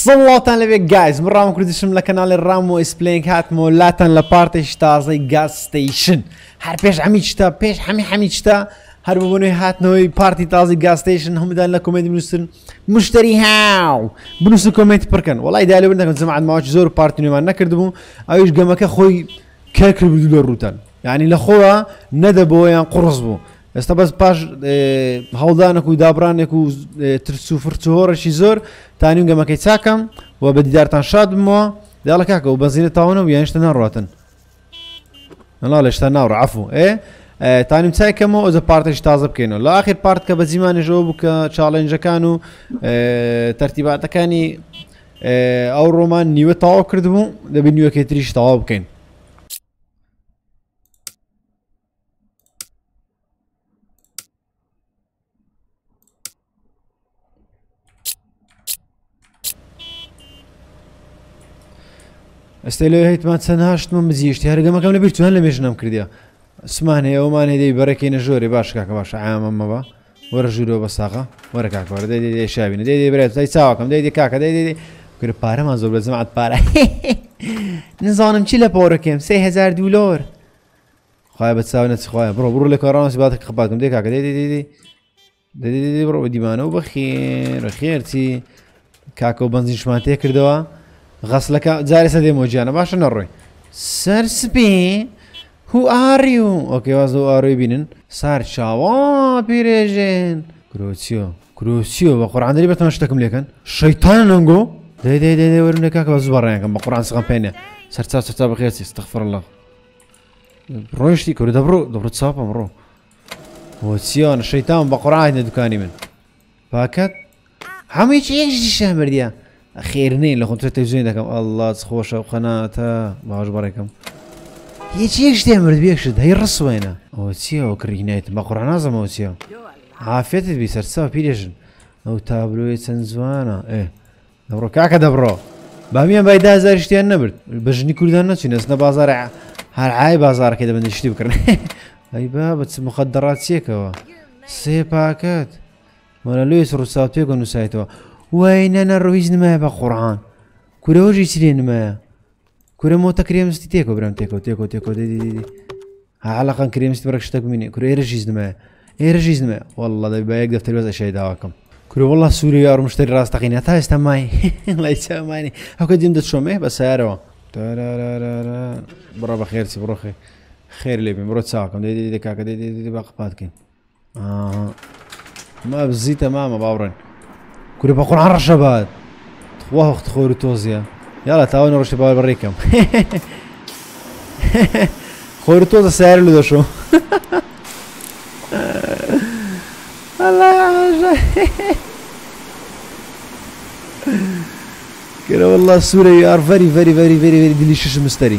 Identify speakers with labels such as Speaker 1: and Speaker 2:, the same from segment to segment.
Speaker 1: سڵاتان لەبێ گایز من ڕام کوردیشم لە کەناڵی ڕام و ئیسپلێنگ هاتمەوە لاتان لە پارتێکی تازەی گاز ستەیشن هەر پێش هەمی شتە پێش هەمی شتە هەر ببوونەوەی هاتنەوەی پارتی تازی گاز ستەیشن هەموودان لە کۆمنتی بنووسن مشتری هاو بنووسن کۆمنتی پڕکەن وەڵای دایلێ نەکەن جەماعەت ماوەی زۆر پارتی نوێمان نەکردبوو ئەویش گەمەکە خۆی کەرکرد بوو لە ڕووتان یعنی لە خۆوە نەدەبەوە یان قوڕس بوو ئێستا بەس پاش هەڵدانێک و دابرانێک و ترس و فرچ و هۆڕێکی زۆر تانیم گەمەکەی چاکەم و بە دیدارتان شاد بمەوە داڵە کاکە و بەنزینە تاوانە و یان شتە ناڕاتن نەڵا لە شتە ناوڕە عەفو تانیم چایکەمەوە ئەوزە پارتێکی تازە بکەینەوە لە ئاخر پارت کە بە جیمانێژەوە بوو کە چاڵێنجەکان و تەرتیباتەکانی ئەو ڕۆمان نیوە تەواو کردبوو دەبێت نیوەکەی تریش تەواو بکەین ئەستێ لێ هەیتمان چەند هاشتمە بجیشتی هەرگەمەکەم لەبیر توان لە مێژنم کردیا سمان هەیە ئەومان هەیە بەرەکەینە ژۆرێ باش کاکە باشە ئامەمەوە وەرە ژوورەوە بە ساغا وەرە کاکەوەرە دەی شابینە دەی برێت دەی چاوەکەم دەی کاکە دەی کرد پارەمان زۆر بە جەماعەت پارە نزانم چی لە پۆڕەکەم $3000 خوای بە چاو نەچ خوایە بڕۆ لە کارانەسی باتێک خەباتکەم دەی کاکە دەی بڕۆ بە دیمانە و بەخێر خێرچی کاکە و بەنزینشمان تێ کردەوە غەسلەکە جارێ سەدێمەوە گیانە باشە نەڕۆی سەرسپێ هو ئاڕی و ئۆکێ واز و ئاڕۆی بینن سار چاوا پیرێژێن کرۆچیۆ بە قورعاندەری بەتەمە شتەکەم لێکەن شەیتانە نەنگۆ دەی وەرم لێ کاکە بە زوو بەڕێنەکەم بە قورعان سەقەم پێێنێ سەرچا بەخێرچی استەغفرالله ڕۆیشتی کورە دەبڕۆ چاپەم ڕۆ بۆچییانە شەیتان بە قورعان هێنە دوکانی من پاکەت هەموویی یەکشیشیان بردیە خێر نین لە خۆتە تەلەڤیزیۆن دەکەم ئەڵڵا چ خۆشە و قەناتە باش بەڕێکەم هیچ یەک شتێ مرد بێکشت هەی ڕسوێنە ئەوە چییەوە کڕینایەتم بە قورعان نازەمەوە چییە عافێتت بی سەرچاو پیرێژن ئەو تابلۆیە چەند جوانە دەبڕۆ کاکە دەبڕۆ بامیان بای 10000 شتیان نەبرد بە ژنی کوردان نەچین ئەستە بازارە هەرعای بازارەکەی دەبن شتی بکردن ئەی با بە چ مخەدەڕات چیەکەوە سێ پاکەت وەرە لێس ڕووساو پێکە نووسایتەوە وای نەنە ڕۆیز نمایە بە قورعان کورەوەژی چرێ نمایە کورە مۆتە کرێمستی تێکۆ برام تێکۆ هەعاڵەقان کرێمستی بڕێک شتێک ببینێ کورە ئێرەژیز نمایە وەڵڵا دەبی با یەک دەفتەر وەزە شای داواکەم کورە وەڵڵا سووری یارو مشتری ڕاستەقینە تا ئێستا مای لای چاومانی ئەوکە دیم دەچۆمێ بە سیارەوە بڕە بە خێرچی بڕۆخێ خێر لێ بێن بڕۆ چاوەکەم دەی کاکە دەی با قپاتکەین ما بزیتە مامە باوڕێن کورە بە قورعان ڕەشە بات وەخت خۆر و تۆزیە یاڵە تاوان ڕۆشتی باوای بەڕێکەم خۆر و تۆزە سیارە لە دەشۆ کورە وەڵڵا سوورە یار ڤەری دلی شش مستەری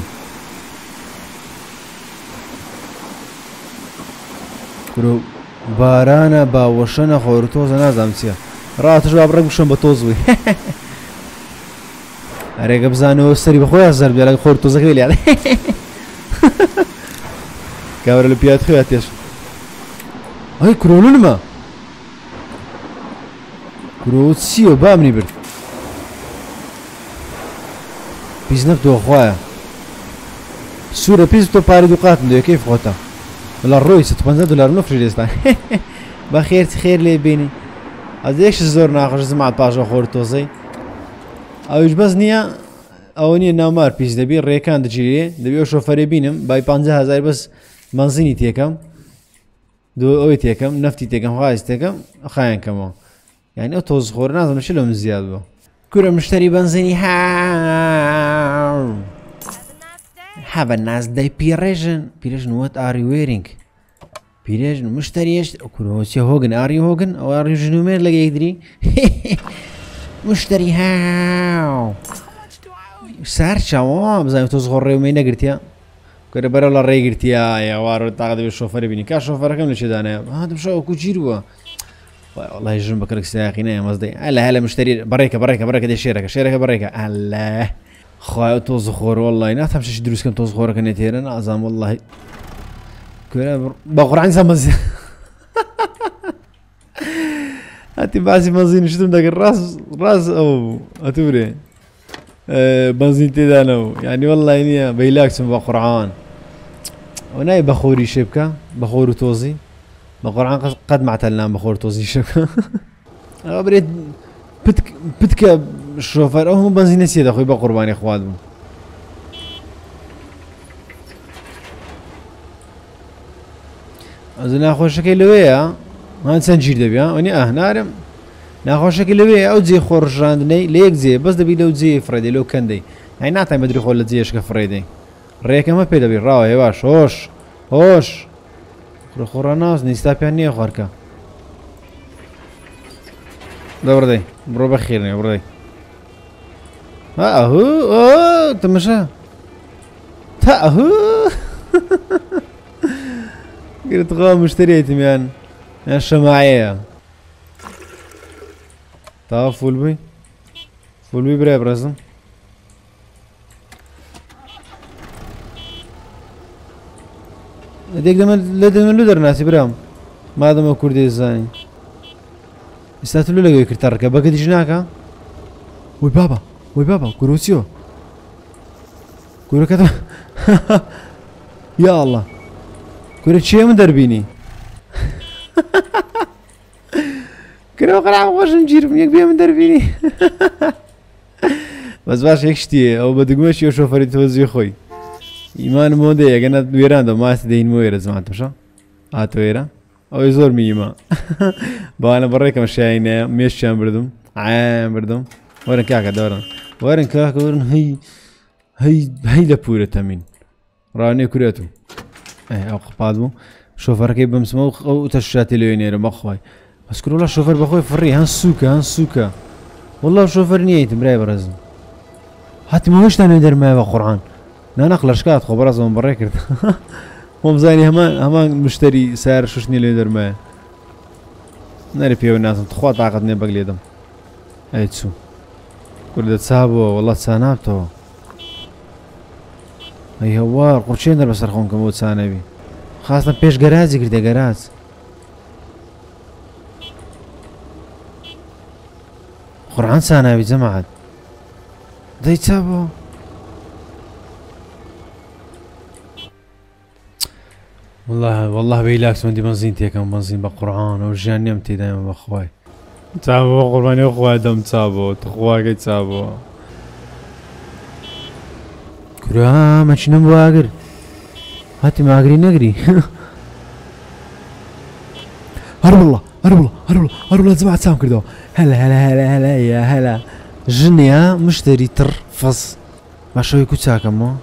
Speaker 1: کورە بارانە باوەشەنە خۆر و تۆزە نازانم چییە ڕاتش با بڕێک بشم بە تۆزوی هەرێکە بزانەوە سەری بەخۆی زەر بێ لە خۆر تۆزەکەی لێ کاوەرە لە پیات خوێ تێش ئەی کرۆلونمە کرۆ چییە بامنی برد پیس نەبتەوە خوایە سوورە پیس تۆ پارەی دووقاتم دەوێ کەیف خۆتە بەڵا ڕۆی $150 نەفرێ ئێستا بە خێرچ خێر لێ بینی ئەز یەکش زۆر ناخۆش زمات پاشە خۆر تۆزەی ئەویش بەس نییە ئەوە نییە ناومار پیس دەبی ڕێکان دەگیرێ دەبی ئەو شۆفەرێ بینم بای 50000 بەس بەنزینی تێکەم ئەوەی تێکەم نەفتی تێکەم خواز تێکەم خایەنکەمەوە یعنی ئەو تۆز خۆر نازم چ لەم زیاد بووە کورە مشتری بەنزینی have a nice day پیرێژن what are you wearing پیرێژن مشتریش کورۆچی هۆگن ئاری هۆگن ئەو ئاری ژنومێر لەگە یەکدری مشتری هاو سار چاوە بزانم تۆز خۆ ڕێومەی نەگرتیە کورە بەرە لە ڕێگرتیە یاوارە تاقە دەبێت شۆفەرە بینی کا شۆفەرەکەم لە چێدانەیە دەمشە وەکو گیر بووە وڵای ژن بە کەرەک سیاقی نایە مەزدەی هەلە مشتری بەڕێکە دێ شێرەکە بەڕێکە ئەلە خوای تۆز خۆر وەڵڵای ناتەم شەش دروستکەم تۆز خۆرەکە نێتێرە نازانم وەڵڵاهی کورە بە قورعان زەمەزی هاتي بعضی بنزین شدم داخل راس او اتوري بنزين تيدانو يعني والله اني بيلاكسم بقرعان وناي بخوري شبكة بخور توزي بقرعان قد ما اعتلنا بخور توزي شبكة بريد بتك الشوفير او هم بنزين نسيت اخوي بقرباني اخواتهم از ناخۆشەکەی لەوەیە هەن چەند گیر دەبێ ئەنی نارم ناخۆشەکەی لەوەیە ئەو جێ خۆڕژاندنەی لە یەک جێ بەس دەبی لەو جێ فڕێدەی لەو کەندەی هەی ناتای بەدری خۆ لە جێشکە فڕێدەی ڕێکەمە پێ دەبی ڕاوە هێواش هۆش هۆش خۆڕە ناوز نیستا پێیان نییە خوارکە دەبڕدەی بڕۆ بە خێرنێ بڕێ ئەهوو تەمەشە تا ئەهوو قلت غا مشتريتم يعني الشماعية تعرف فول بي بري برزم ديك دم لودر ناسي برام ما دام كردي زاني استاتلو لقى كرتاركا بقى ديجناكا وي بابا كروسيو كورو كذا يا الله كورة شيء من دربيني كورة قرعة خوش نجير من يكبيه من دربيني بس باش هيك شتيه او بدقمش يو شوفري توزي خوي ايمان مودة يا كنا ويران دو ما استدين مويرة زمان تمشا ويرا او يزور ميما بانا بريك مشاينا ميشان بردم عام بردم ورن كاكا دورن ورن هي لبورة تامين راني كوريتو او قبادمو شوفركي بمسمو او تشاتي ليونير مخواي بس كل والله شوفر بخوي فري هنسوكا والله شوفر نيت مراي برزم حتى ما هوش تاني ندير معاه قرعان نقل اشكات خو برزم من برا كرت هم زاني همان مشتري سعر شوشني اللي ندير معاه ناري بيو الناس تخوا طاقتني بقليدم اي تسو كل تسابو والله تسانابتو اي هوار قرشين در بسر خونكم بود سانبي خاصة بيش جرازي كرده جراز قرعان سانبي جماعة داي تابو والله بيلاكس من دي بنزين تيكم بنزين بقرعان ورجعني امتي دايما بخواي تابو قرباني اخواي دم تابو تخواي تابو كرا ما شنو مواقر هاتي ماقري نقري هرب الله زعما تسام كردو هلا يا هلا جنيا مشتري ترفص ما شو يكون ساكمو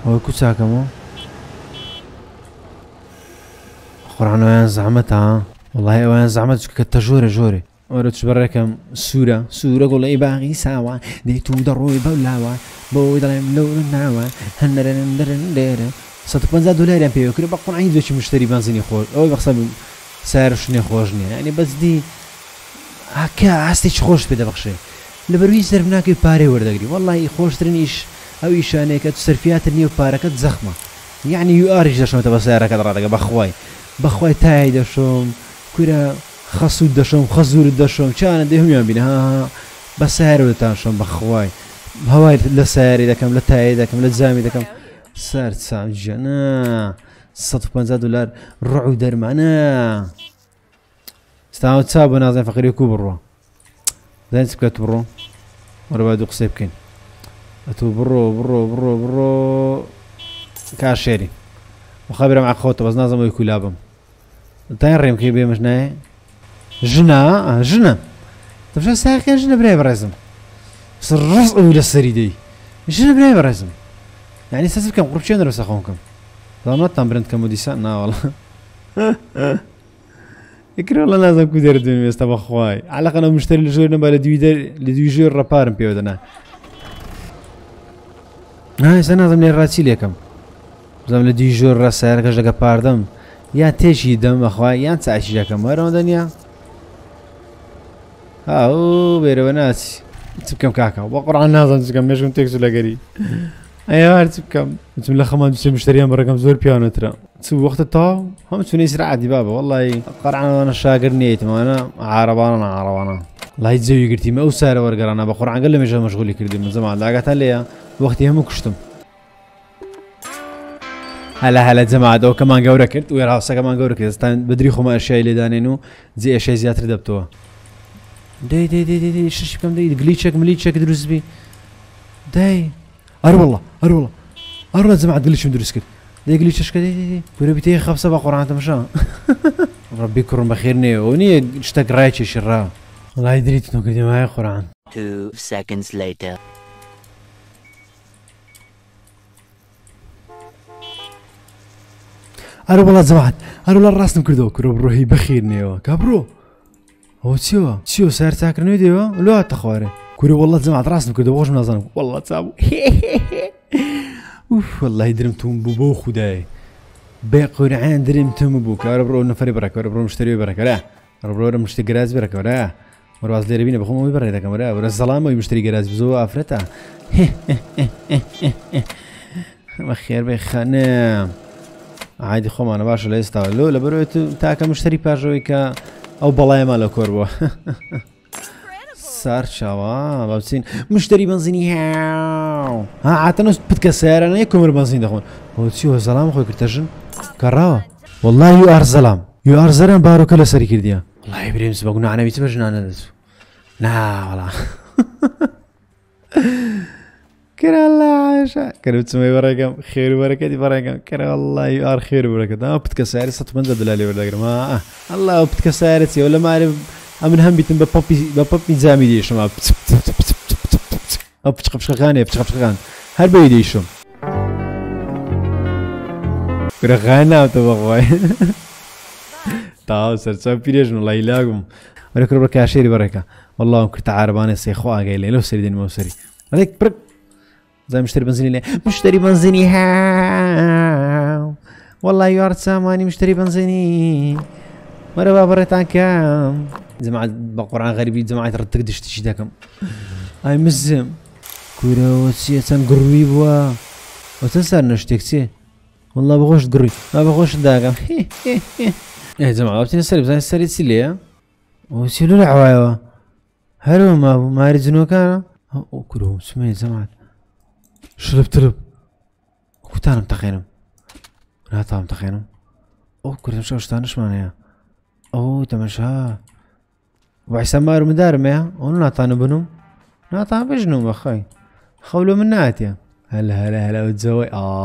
Speaker 1: قرعان وين زعمتها والله وين زعمت كتجوري ورد شبركم سورة قول لي باغي سوا ديتو دروي بولاوا بودلم لون ناوا هندرن $150 ام بي كري بقون عندي دوش مشتري بنزيني خوش او بخصم سعر شنو خوشني يعني بس دي هكا عستي خوش بدا بخشي لبروي سربناك باري وردغري والله خوش ترنيش او ايشانيك تصرفيات النيو باركت زخمه يعني يو ارج دشم تبع سعرك درادك بخواي تاي دشم كرا خسود دشم خزور دشم كان دهم يوم بينا ها بس سعر ولا شلون بخواي هواي لسعري دكم لتاي دكم لزامي دكم سعر جنا $150 رعو در معنا استعمل تسابو نازل فقير برو زين سكت برو ورا بعد قصيبكين اتو برو كاشيري وخبر مع خوته بس نازم يكون لابم تاين ريم كي بي مشناي جنا طب شو ساعة كان جنا براي برزم بس الرص ولا السريدي جنا براي برزم يعني اساس كم قرب شي ندرس اخونكم ضمنت تمرين كموديسان نا والله يكري والله لازم كودير الدنيا استبا خواي على انا مشتري الجور نبا لديجور رابار بيودنا هاي سنة لازم نراتي ليكم لازم لديجور راسار كجا باردم يا تيشي دم اخواي يا تعيش جاكم ورا دنيا هاو بيرو ناس تبكم كاكا وقرا نازم تكم مش تكسو لقري ايوا هرتبكم بسم الله خمان دوسي مشتريان برقم زور بيانو ترى تسوي وقت الطاو هم تسوني سرعة عادي بابا والله قرعنا وانا شاقر نيت ما انا عربانا الله يتزوي قلتي ما وسارة ورقرانا بقرعان قال لي مش مشغولي كردي من زمان لاقت لي وقتي هم كشتم هلا جماعة دو كمان قورة كرت ويا راسا كمان قورة كرت استان بدري خو ما اشياء اللي دانينو زي اشياء زيادة دبتوها داي شش كم داي مليتشك دروس بي داي ار والله جماعة قليش مدرس كده داي قليش كده داي ولا بيتي خاف سبع قرآن تمشى ربي يكرم بخيرني وني اشتاق رايتش شرا والله دريت انه كده معايا قرآن
Speaker 2: 2 seconds later.
Speaker 1: ار والله جماعة ار والله الراس نكردو كرو بروحي بخيرني كابرو هو تشيو سير تاكرني ديوا لا تخواري كوري والله جماعة راسنا كده واش منظم والله تسابو اوف والله درمتهم بوبو خداي باقي عين درمتهم بوك ربرو نفري برك ربرو مشتري برك لا ربرو مشتري جراز برك ولا مرواز لي ربينا بخو مو بريدا كاميرا ولا الظلام ويمشتري جراز بزو افرتا ما خير بخنا عادي خو انا باش لا يستاهلو لا بروت تاك مشتري باجويكا او بلاي مالا كوربو صار شوا بابسين مشتري بنزيني ها عطنا بتكسر انا يكمل بنزين دخون هو تشوف سلام اخوي كرتجن كراوه والله يو ار زلام بارو كلا سري كرديا والله ابراهيم سبقنا انا بيتبرجنا انا لا والله كرا الله عاشا كرا تسمي بركم خير وبركه بركم كرا والله يو ار خير وبركه بتكسر صوت من دلالي ولا ما الله بتكسرتي ولا ما اعرف امن هم بيتم بابي زامي ديشم بتشقف غاني هر بيديشم غانا تبغى تاو سر بيريجن الله يلاقم ولك ربك عشيري بركه والله كنت عاربانه سي خو قايل لو سريدين مو سري عليك برك زي مشتري بنزيني ها والله يا ساماني مشتري بنزيني مرة بريتان كام جماعة بقرعان غريبين جماعة رتق دشت شداكم اي مزم كورا وسيتان قروي بوا وتنسى نشتكتي والله بغوش تقروي ما بغوش داكم ايه جماعة بتنسى سري بزاين سري تسلي وسيلو العوايوة هلو ما يرجنو كان كورهم سمي جماعة شرب كنتانا متخينم لا طعم تخينم كورا مشاو شتانش مانيا تمشى وعسى مارو مدارمه ونعطانا بنوم نعطانا بجنوم اخي خولو من ناتيا هلا وتزوي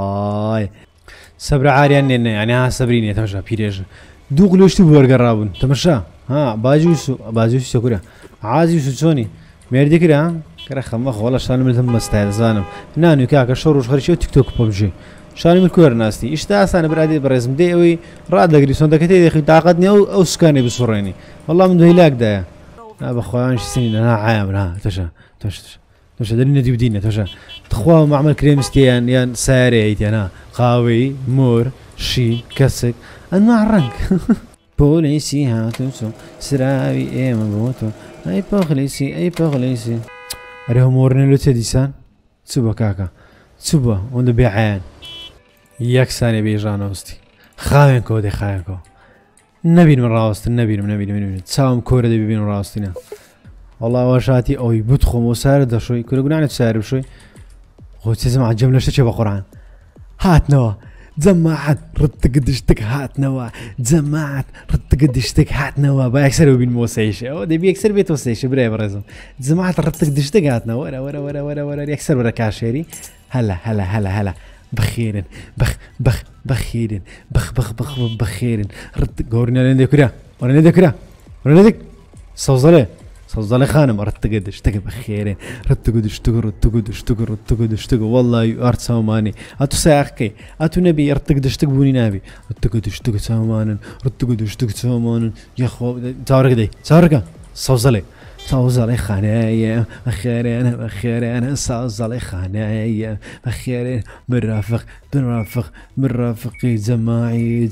Speaker 1: صبر عاريان يعني ها صبريني تمشى بيريج دوغلو شتو برقرابون تمشى ها باجوسو كورا عازيوسو تشوني ميردي كرا كرا خمخ والله شان من مستعد زانم نانو كاكا شوروش خريشو تيك توك ببجي شاني من كور ناستي اشتاس انا برادي برزم ديوي راد لقري صندوقتي يا اخي تعاقدني او سكاني بصوريني والله من هيلاك دايا بخوانش سنين انا عامل ها تشا دلنا دي بدينا تشا تخوا معمل كريمستيان يان ساري انا قاوي مور شي كسك انواع الرنك بوليسي هاتوسو سراوي اي مبوتو اي بوغليسي اريهم مورني لو تديسان تسوبا كاكا تسوبا وند بيعان ياك ثانية بيجانا وستي خاينكو نبين من راوست نبين تساوم كورة دي بيبين من راوستنا والله واشاتي اوي بدخو مسارد شوي كنا قلنا تسارب شوي خوتي سمع الجملة شتى بقرعان هات نوا جماعت رد قدشتك هات نوا جماعت رد قدشتك هات نوا بيكسروا بين موسيش او دي بيكسر بيت موسيش بري برزم جماعت رد قدشتك هات نوا ورا يكسر برا كاشيري هلا بخيرن بخيرن بخيرن رد قورنا لندي كرا صوزلي خانم رتقدش تك بخيرين رتقدش تقر والله ارت ساماني اتو ساقي اتو نبي رتقدش تقبوني نبي رتقدش تق سامان رتقدش تق سامان يا خو صارك صوزلي خنايا بخيرين صوزلي خنايا بخيرين مرافقي جماعي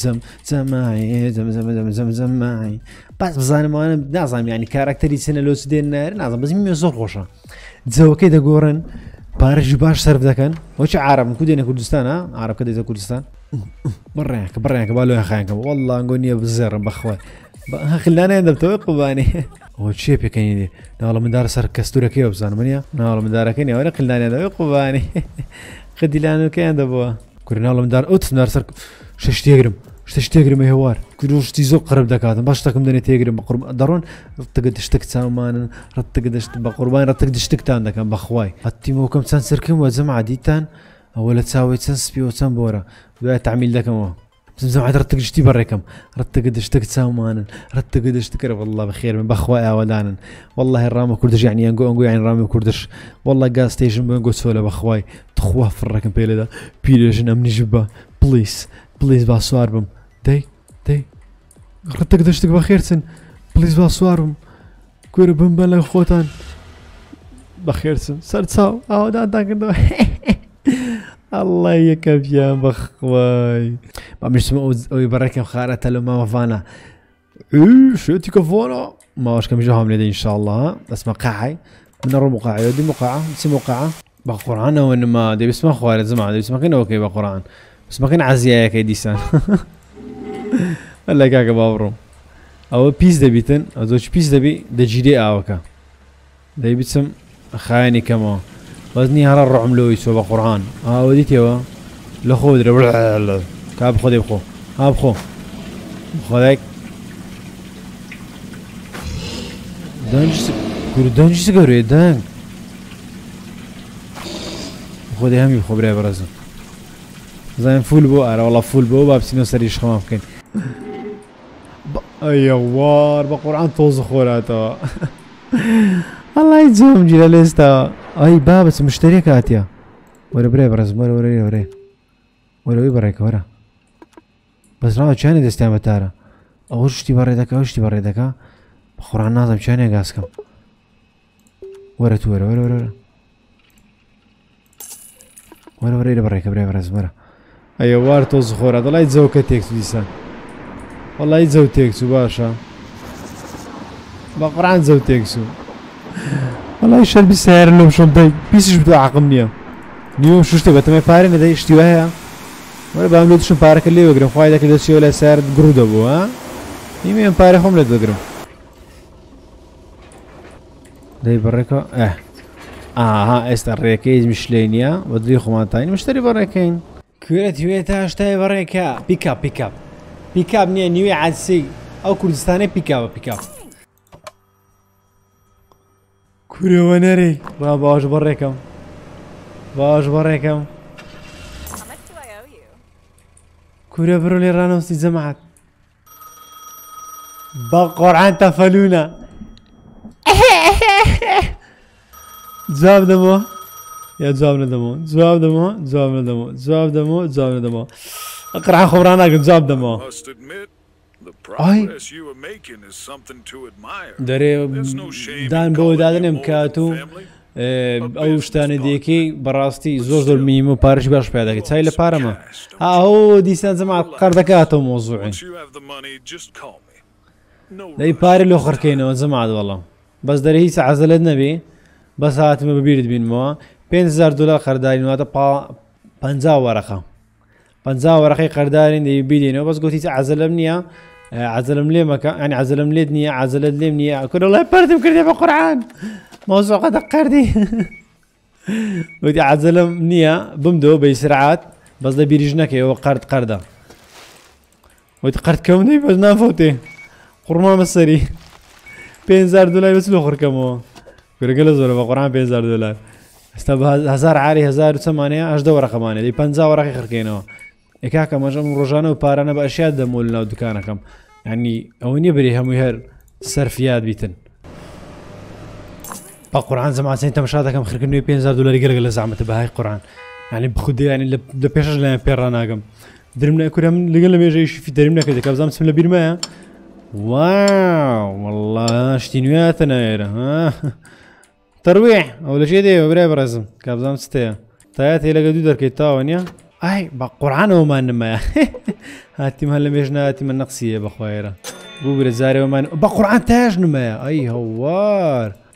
Speaker 1: جماعي بس بزانم انا نازم يعني كاركتري سنه لو سدين نازم بس مي زور خوشا تزو كده غورن پارێژی باش سەرف دەکەن وەچ عرب کودێنە کوردستان ها عرب کە دێتە کوردستان بڕێنکە بالۆ خایەکەم وەڵڵا ئەنگۆ نییە بزێڕم بەخوای خلانیان دەبتەوەی قوبانی ئەوە چێ پێکەنی دێ ناوڵە مندار سەر کەستورەکەی بزانم منە ناوڵە مندارەکەنی ئەوە قلانیان دەوەی قوبانی خدیلانەکەیان دەبووە کوری ناوڵە مندار ئەوتمدار سەر شتێگرم هێوار کوشتی زۆر قرب دەکاتم باش تەکەم دەنێت تێگرم بە قورب دەڕۆن ڕەتەگە دشتێک چاومانن ڕەتەگە دەشت بە قوربان ڕەتەک دشتێکتان دەکەم بەخوای هەتیمەوەکەم چەند سەرکەم وە جەمع عادیتان ئەوە لە چاوی چەند سپیەوە چەند بۆرە دوای تعمیل دەکەمەوە زەمعات ڕەتەک دشتی بەڕێکم ڕەتەگە دشتێک چاومانن ڕەتەگە دشتکرە والله بەخێر من بەخوای ئاوادانن والله ڕامە کوردش یعنی ئەنگۆ یعنی ڕامی کوردش والله گاز ستیشن بەنگۆ چۆلە بەخوای تخوا فڕەکەم پێ لێدا پیرێژن ئەمنیژ بە پلیس با سوار بم دەی ڕەتەک دەشتێک بەخێرچن پلیس با سوار بم کوێرە بم بە لە خۆتان بەخێرچن سەر چاو ئاوادانتان کردەوە الله یەکە پیان بەخوای بامیشتمە ئەوی بەڕێکم خارەتە لە ماوەفانە شێتی کەفۆنە ماوەشکەم ژە هەم لێدە ئینشاءالله دەسمە قاعی منە ڕۆ موقعی دی موقعە چی موقعە بە قورئانەوە نما دەبیستمە خوارە زەما دەبیستمەکەنەوەکەی بە قورئان بسمەکەن عەزیایەکەی دیسان ئەلای کاکە باوڕۆم ئەوە پیس دەبیتن ئەو زۆر پیس دەبی دەگیرێ ئاوەکە دەیبیچم خایەنی کەمەوە وەزنی هەرە ڕۆم لەوەی چۆ بە قورئان ئەوە دیتەوە لە خۆ درە کا بخۆ دێ بخۆ ها بخۆ خۆدایک دەنجی گەورەیە دەنگ خۆ دێ هەمی بخۆ برای بەڕێزم زانین فول بۆ ئارە وەڵا فول بۆ با بچینەوە سەری شخەما بکەین ئەیەوار بە قورئان تۆزە خۆراتەوە ئەڵای جۆم گیرە لە ئێستاوە ئای بابەچ مشتریەک هاتیە وەرە برای بەڕێزم وەرەوەی بەڕێکە وەرە بەس ناوە چیانێ دەستیان بەتارە ئەوە شتی بەڕێ دەکا ئەو شتی بەڕێ دەکا بە قورئان نازەم چیانێ گاسکەم وەرە تو وەرە لە بەڕێکە برای بەڕێزم وەرە ئەیەوار تۆز خۆرە دەڵای جەوکە تێکچوو دیسان وەڵای جەو تێکچوو باشە بە قورئان جەو تێکچوو وەڵای شەربی سیارە لەم شۆم دەی پیسیش بدو عەقم نییە نیوە شتێک بەتەمەی پارێ نەدەی شتی وایە وەرە بام لێ دوشم پارەکە لێ وەگرم خوای دەکە دەچێوە لە سیارەت گڕوو دەبوو ها نیمە ئەم پارە خۆم لێت بگرم دەی بەڕێکەوە ئاها ئێستا ڕێکەی میشلەی نییە بە دوی خۆمانتانی مشتری بەڕێکەین کوێرە توێ تا شتای بەڕێکە پیکاپ نییە نیوێ عادسی ئەو کوردستانەی پیکاپە کوورەوە نەرەی باش بەڕێکەم کوورە بڕۆ لێ ڕانەوسی جەماعەت بە قورئان تەفەلوونە جواب دەمەوە یا جواب نەدەمەوە قورئان خۆم ڕاناگرم جواب دەمەوە ئای دەرێ دان بەوە دادنێم کات و ئەو شتانە دیەکەی بەڕاستی زۆر میمە و پارەشی باش پێ دەکەیت چای لە پارەمە ئەو دیسان جەماعەت قەر دەکاتەوە مۆزوعین دەی پارە لۆ خڕکەینەوە جەماعەت وەڵام بەس دەرێ هیچ عەزەلت نەبێ بەس هاتمە بەبیرت بینمەوە $5,000 قەرداری واتە 50 وەرەقە 50 وەرەقەی قەردارین دەی بیدێنەوە بەس گوتی هیچ عەزەلم نییە عەزەلم لێ مەکە ئەنی عەزەلم لێت نییە عەزەلت لێم نییە کورە وەڵای پەردم کردێ بە قورئان مۆزوعەکە دەقەردی وتی عەزەلم نییە بمدەوە بەی سرعات بەس لە بیریش نەکەیەوە قەردە وتی قەردکەوتەی بەس نافەوتێ قورمامە سەری $5,000 بەس لۆ خڕکەمەوە گورەگە لە زۆرە بە قورئان $5,000 ئێستا بە 1000 عاری 1000 چەمانەیە 80 وەرەقەمانێ دەی 50 وەرەقی خڕکەینەوە ئێکاکە مەژەم ڕۆژانە و پارانە بە ئەشیات دەمۆ لە ناو دوکانەکەم یعنی ئەوە نییە بەری هەمووی هەر سەرفیات بیتن بە قورئان زەماچەی تەماشا دەکەم خڕکردنەوەی $5,000 گەرەگە لە زەحمەتە بەهای قورئان یعنی بخودی ینی لە پێشەش لەیان پێ ڕاناگەم درم نەکورە من لەگەڵ لە مێژەی شفی دەریم نەکرد کە بزانم چم لە بیرمایە واو والله شتی نوێتە نایێرە تەروێح ئەو لە ژێ دێوە برای بەڕێزم کە بزانم چتەیە تایە تێلەگە دوو دەرکەیت تاوە نییە ئای بە قورئانەوەمان نمایە هاتیم هەر لە مێژ نهاتیمە نەقسیە بەخوایێرە بوو برە جارێوەمان بە قورئان تاش نمایە ئەی هەوار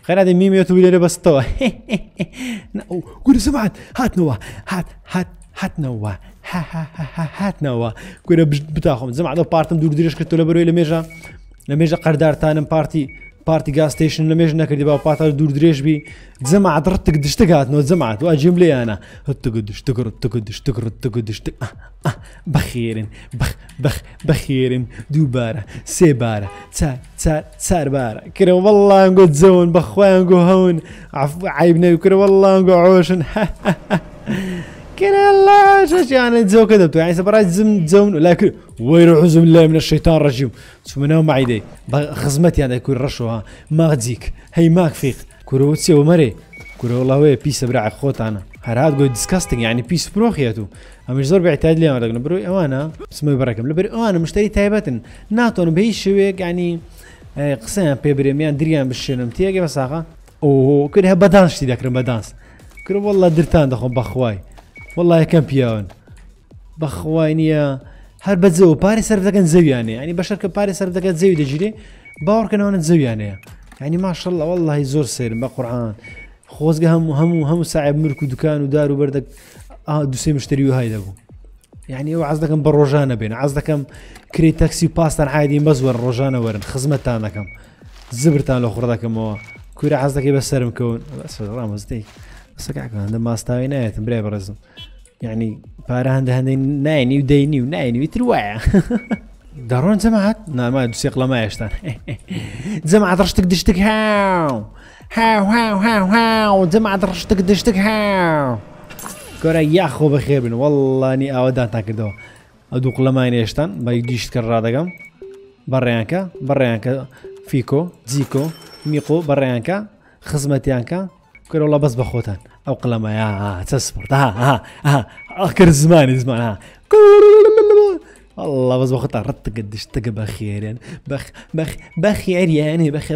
Speaker 1: خير هذا ميم يوتيوب لي بس تو قول سمعت هات نوا هات نوا هات نوا كورا بتاخم زعما هذا بارتم دور دريش كرتو لبروي لميجا قردار تانم بارتي غاز ستيشن لميجا نكردي با بارتر دور دريش بي زعما عطرت قدشتك هات نو زعما واجيب لي انا تقدش تقدش بخير بخير دوباره سيباره تسار باره كره والله نقول زون بخوان نقول هون عيبنا كره والله نقول عوشن كره الله شاش يعني تزو كذبتو يعني سبراج زون لكن ويروح بالله من الشيطان الرجيم سمناهم معيدي خزمتي انا يكون رشوها ما غتزيك هي ماك فيق كره تسوي مري كره والله وي بيس برع خوت انا هرات قول ديسكاستنج يعني بيس بروخياتو مش زور بيعتاد لي انا بروي وانا اسمه بركم لبري انا مشتري تايبتن ناتون بهيش شويك يعني قسم بيبريميان دريان بالشنم تيجي مساقه او كره بدانش تي ذاك بدانس كره والله درتان دخو بخواي والله كم بيون بخواي نيا هر بتزو باريس صرف ذاك نزوي يعني بشركه باريس صرف ذاك نزوي دجري باور كانوا نزوي يعني ما شاء الله والله زور سير بقران خوزق هم صعب ملك ودكان ودار وبردك دوسي مشتريو هاي دابو يعني هو عزدكم بالروجانه بين عزدكم كري تاكسي باستان عادي مزور روجانه ورن خزمتانا كم زبرتان الاخر ذاكم هو كوري عزدك بس مكون بس رامز ديك بس كاك عندما استاينات بري برزم يعني بارا هندي نايني وديني ونايني وتروع دارون سمعت ما دوسي قلا ما يشتان زعما رشتك دشتك هاو زعما رشتك دشتك هاو كورا ياخو بخير بن والله اني اودان تاكدو ادوق لما ينشتن ما يديش تكرر دقم بريانكا فيكو زيكو ميقو بريانكا خزمتيانكا كورا والله بس بخوتان او قلما يا تصبر اخر زمان والله بس بخوتان رت قدش تقبل خير يعني بخير يعني بخ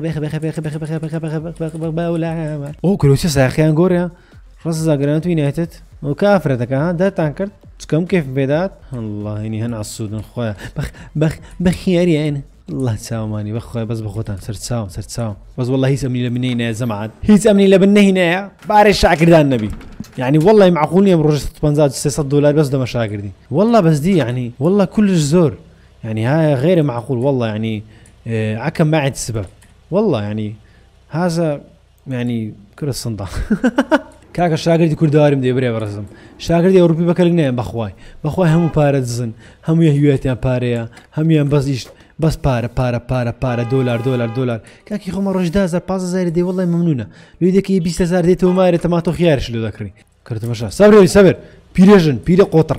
Speaker 1: ولا او كروسي يا اخي انغوريا راس زاغرانت وينايتد وكافرتك ها دا تانكرت كم كيف بيدات الله اني هنا على السودان خويا بخير يعني الله تساوي ماني بخويا بس بخوتان صرت ساوم بس والله هي سمني لبنينا يا زمعت هي سمني لبنينا بارش شاكر دا النبي يعني والله معقولني بروج تبنزات $600 بس ده مشاكر دي والله بس دي يعني والله كل زور يعني هاي غير معقول والله يعني عكم ما عندي السبب والله يعني هذا يعني كل الصندوق كاك الشاكر دي كل داري مدي بري برزم شاكر دي اوروبي بكلنا بخواي هم بارزن هم يهويتي باريا هم ين بس بارا دولار كاكي خو مروج دازر بازا دي والله ممنونه لو ديك 20000 دي تو ماري تماتو خيارش لو ذكري كرت مشا صبر بيريجن بيري قطر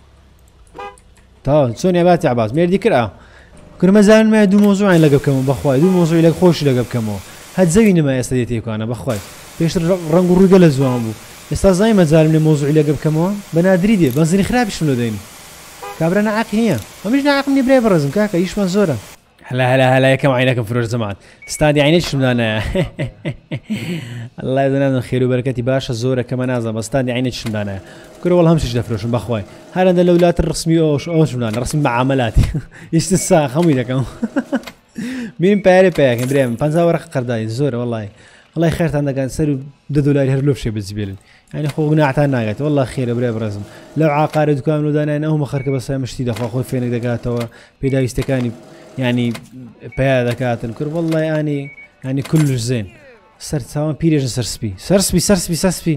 Speaker 1: تا سوني باتي عباس مير ديكرا كر مازال ما دو موضوع لقب كم بخواي دو موضوع لك خوش لقب كم هاد زويني ما يستديتيكو انا بخواي بيش رنگ الرجال زوام بو استاذ زي ما زال من الموضوع اللي قبل كمان بنادري دي بنزني خرابش منو ديني كابرنا عاق هي ومش نعاقني بري برزم كاكا ايش منزوره هلا يا كم عينكم في روج زمان استادي عينيش من انا الله يزيدنا خير وبركاتي باشا زوره كمان ازم استادي عينيش من انا كل والله همش دفروش باخوي هذا الاولاد الرسمي اوش من انا رسمي معاملاتي ايش الساعه خميده كم مين باري باك بريم بنزا ورق قرداي زوره والله خير عندك نسرو $2 هرلوف شي بالزبيل يعني خو قناعتها ناقت والله خير بري برزم لو عقارد كامل ودانا انا هم خرك بس مشتي دخو اخوي فينك دقاتو بيدا يستكاني يعني بيا دكات الكر والله يعني كل زين صرت سواء بيريج سرسبي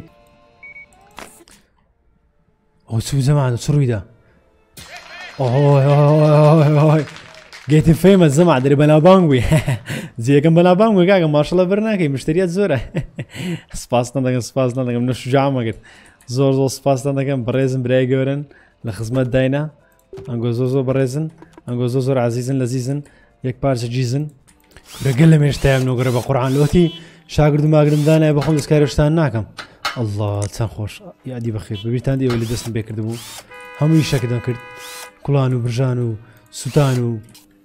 Speaker 1: او سو زمان سرويدا اوه جيت فيمس زمان دري بلا بانغوي زي كم بلا بانغوي كاكا ما شاء الله برناكي مشتريات زوره سباسنا دغم نشجع ما قلت زور سباسنا دغم بريزن بريغورن لخدمت داينا انغو زوزو بريزن انغو زوزو عزيزن لذيذن يك بارس جيزن رجل مشتاق نو قرب قران لوتي شاگرد ما قدم دانا بخون اسكارشتان ناكم الله تسان خوش يا دي بخير ببيتان دي ولي دسن بكر دبو همو يشكدان كرد كلانو برجانو سوتانو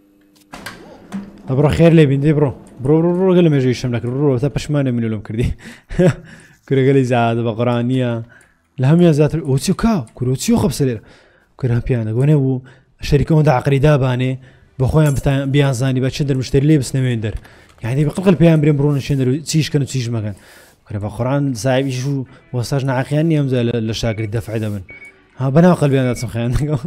Speaker 1: برو خير لي بين دي برو قال ما يجي يشملك برو تا بشمانه من لهم كردي كره قال زاد بقرانيه لهم يا ذات اوتيو كاو كروتيو خبسلير كره بيانا غونو شركه دا عقريدا باني بە خۆیان بیانزانی بە چ دەرمشتری لێ بستنەوێن دەر یعنی بەقڵ پێیان برێن بڕۆنە شوێن دەر چیشکەن و چیش مەکەن بە قورآن سایبیش و وەستاش ناعاقیان نیە ئەمجا لە شاگری دەفع دەبن ها بەناو قەلبیان دەچم خەیان دەگەڵ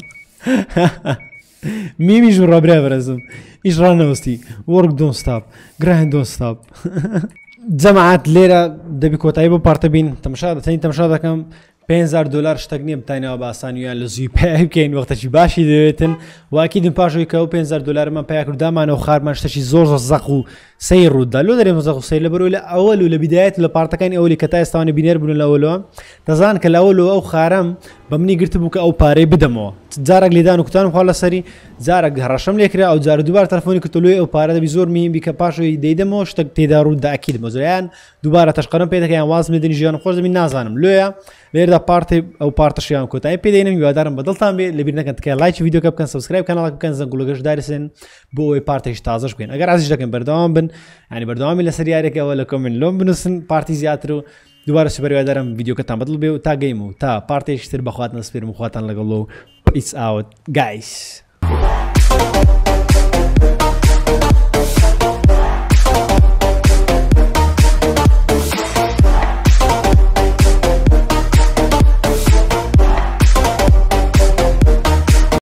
Speaker 1: میمیش و ڕابرا بەرەزم ئیش ڕانەوەستی وەرک دۆن ستاپ گراهن دۆن ستاپ جەماعەت لێرە دەبی کۆتایی بۆ پارتە بین تەماشا دەتەین تەماشا دەکەم $5,000 شتێک نییە بتانەوە باسانیان لە زووی پێ بکەین وەختەی باشی دەوێتن واکیدن پاشەوەی کە و $5,000مان پیاکردامانە و خارمان شتێکی زۆر زەق و سەی ڕوودا لۆ دەرێمە زەق و سەی لە بەرەوەی لە ئەوەل و لە بیدایەت لە پارتەکانی ئەولی کە تا ئێستاوانە بینێر بوون لەوەلەوە دەزان کە لەوەلەوە ئەو خارەم بە منی گرت بوو کە ئەو پارەی بدەمەوە جارێک لێدان و کوتانم خوا لەسەری جارێک هەڕەشەم لێکرا ئەو جارە دووبار تەلەفۆنی کردلوی ئەو پارە دەبی زۆر میمی کە پاشەوەی دەیدەمەوە شتێک تێدا ڕوودا ئەکیدمە زۆریان دووبارە تەشقەرم پێ دەکەیان واز مێدنی ژیان خۆش دەبی نازانم لێە لێردا پارتی ئەو پارتەشیان کۆتایی پێدەینم هیوادارم بەدڵتان بێ لەبیر نەکەن تکای لایکی ڤیدیۆکە بکەن سبسکرایب کاناڵەکە بکەن زەنگوڵەکەش دارسن بۆ ئەوەی پارتێکی تازەش بکەن ئەگەر ئازیش دەکەن بەردەوام بن ینی بەردەوامی لەسەر یارێکەوە لە کۆمنت لۆم بنووسن پارتی زیاتر و دووبارە سوپەر هیوادارم ڤیدیۆکەتان بەدڵ بێ و تا گەیم و تا پارتێکتر بەخواتن سپێرم و خواتان لەگەڵ و پیس ئاوت گایس